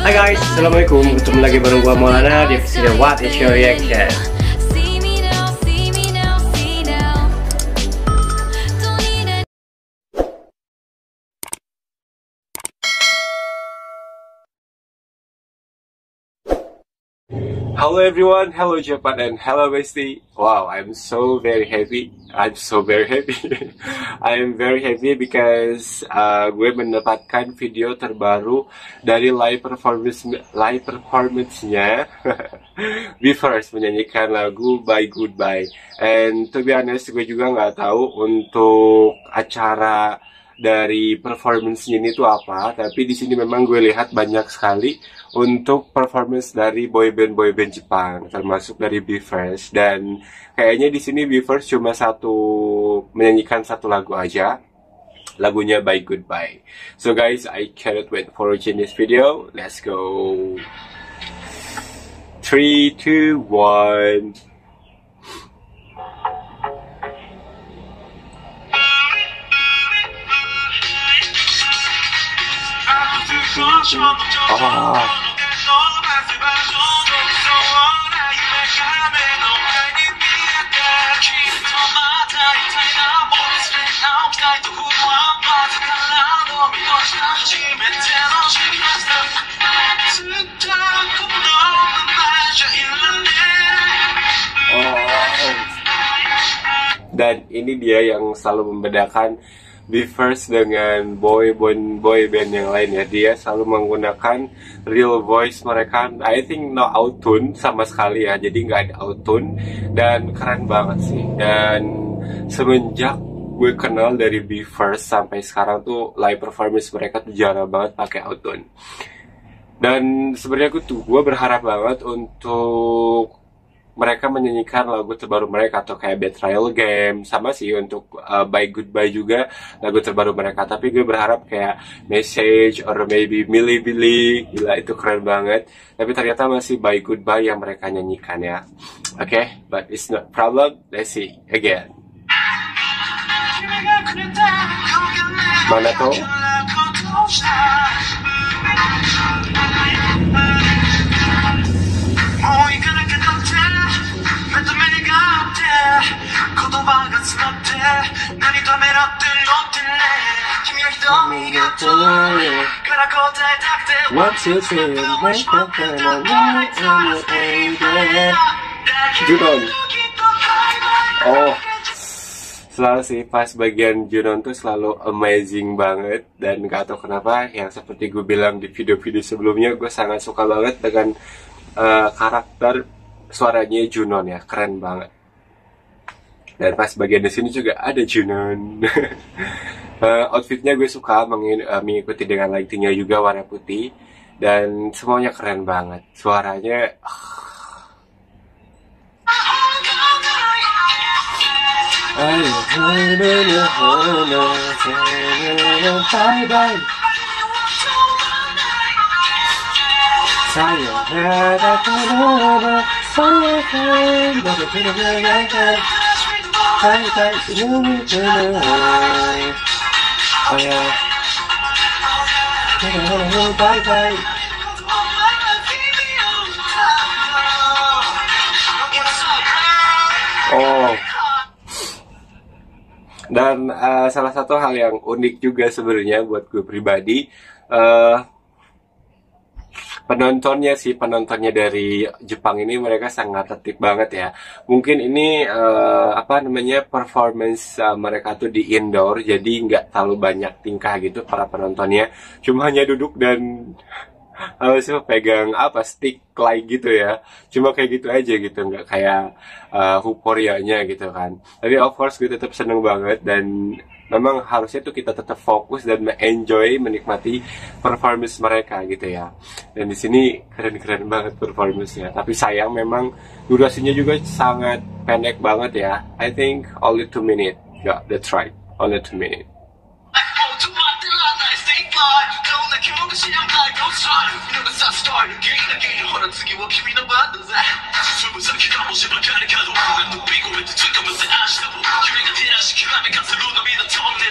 Hai guys, assalamualaikum. Ketemu lagi bareng gua Maulana di episode What Is Your Reaction. Hello everyone, hello Japan, and hello Bestie. Wow, I'm so very happy. I am very happy because gue mendapatkan video terbaru dari live performance-nya BE:FIRST menyanyikan lagu Bye Goodbye. And to be honest, gue juga nggak tahu untuk acara dari performance-nya ini tuh apa, tapi di sini memang gue lihat banyak sekali untuk performance dari boyband Jepang, termasuk dari BE:FIRST. Dan kayaknya di sini BE:FIRST cuma menyanyikan satu lagu aja, lagunya Bye Goodbye. So guys, I cannot wait for watching this video. Let's go. 3, 2, 1. Dan ini dia yang selalu membedakan BE:FIRST dengan boyband yang lain ya. Dia selalu menggunakan real voice mereka. I think no auto-tune sama sekali ya. Jadi nggak ada auto-tune. Dan keren banget sih. Dan semenjak gue kenal dari BE:FIRST sampai sekarang tuh live performance mereka tuh jarang banget pakai auto-tune. Dan sebenarnya gue berharap banget untuk mereka menyanyikan lagu terbaru mereka, atau kayak Betrayal Game, sama sih untuk Bye Goodbye juga lagu terbaru mereka. Tapi gue berharap kayak Message or maybe Milli Billy, gila itu keren banget. Tapi ternyata masih Bye Goodbye yang mereka nyanyikan ya. Oke, but it's not problem. Let's see again. Mana tuh? Junon. Oh, selalu sih pas bagian Junon tuh selalu amazing banget. Dan gak tahu kenapa, yang seperti gue bilang di video-video sebelumnya, gue sangat suka banget dengan karakter suaranya Junon ya, keren banget. Dan pas bagian di sini juga ada Junon. Outfitnya gue suka mengikuti dengan lightingnya juga warna putih, dan semuanya keren banget. Suaranya dan salah satu hal yang unik juga sebenarnya buat gue pribadi, penontonnya dari Jepang ini mereka sangat tertib banget ya. Mungkin ini performance mereka tuh di indoor, jadi nggak terlalu banyak tingkah gitu para penontonnya. Cuma hanya duduk dan harus pegang stick light gitu ya. Cuma kayak gitu aja gitu, nggak kayak euforianya gitu kan. Tapi of course gue tetap seneng banget, dan memang harusnya tuh kita tetap fokus dan menikmati performance mereka gitu ya. Dan di sini keren-keren banget performance-nya. Tapi sayang memang durasinya juga sangat pendek banget ya. I think only 2 minutes. Yeah, that's right. Only 2 minutes.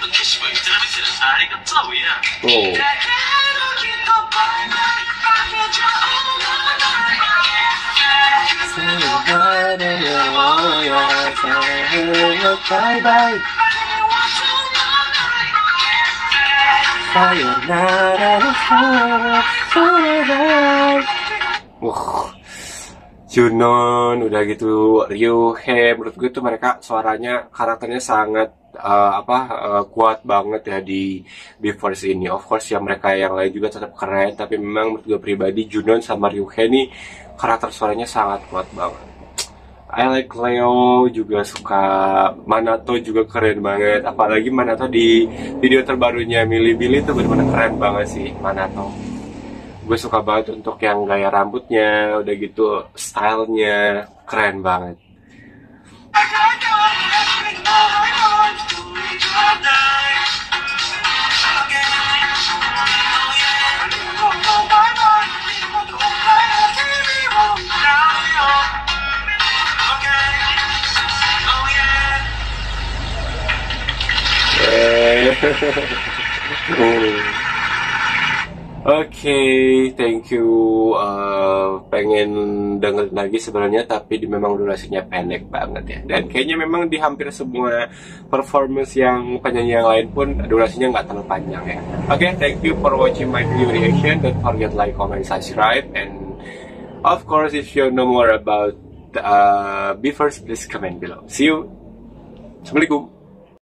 Oh. Bye bye. Junon, udah gitu Ryuhei, menurut gue tuh mereka suaranya, karakternya sangat kuat banget ya di BE:FIRST ini. Of course ya mereka yang lain juga tetap keren, tapi memang menurut gue pribadi Junon sama Ryuhei nih karakter suaranya sangat kuat banget. I like Leo, juga suka Manato, juga keren banget. Apalagi Manato di video terbarunya Millie tuh bener-bener keren banget sih Manato. Gue suka banget untuk yang gaya rambutnya, udah gitu stylenya keren banget. Oke, thank you. Pengen dengerin lagi sebenarnya, tapi memang durasinya pendek banget ya. Dan kayaknya memang di hampir semua performance yang penyanyi yang lain pun durasinya nggak terlalu panjang ya. Oke, thank you for watching my video reaction. Don't forget like, comment, subscribe, and of course if you know more about BE:FIRST, please comment below. See you. Assalamualaikum.